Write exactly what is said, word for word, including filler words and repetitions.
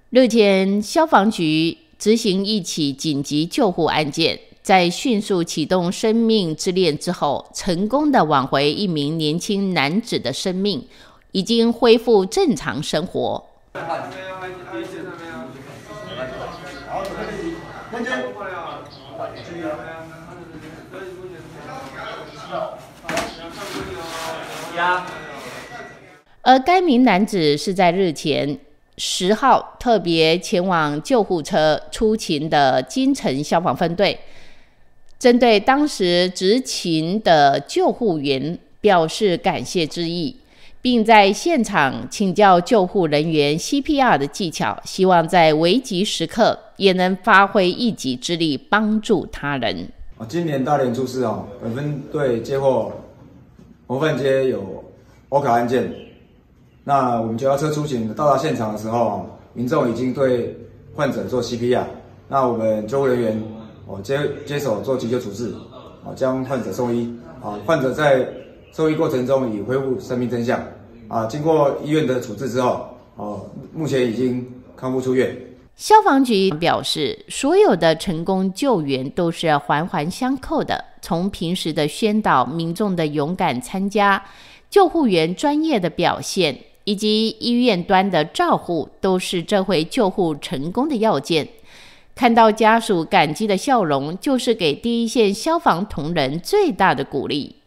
日前，消防局执行一起紧急救护案件，在迅速启动生命之链之后，成功的挽回一名年轻男子的生命，已经恢复正常生活。而该名男子是在日前十号特别前往救护车出勤的金城消防分队，针对当时执勤的救护员表示感谢之意，并在现场请教救护人员 C P R 的技巧，希望在危急时刻也能发挥一己之力帮助他人。 今年大连出事哦，本分队接获模范街有 O 卡案件。那我们九幺车出勤到达现场的时候，民众已经对患者做 C P R， 那我们救护人员哦接接手做急救处置，哦将患者送医，啊患者在送医过程中已恢复生命真相，啊经过医院的处置之后，哦目前已经康复出院。 消防局表示，所有的成功救援都是环环相扣的，从平时的宣导、民众的勇敢参加、救护员专业的表现，以及医院端的照护，都是这回救护成功的要件。看到家属感激的笑容，就是给第一线消防同仁最大的鼓励。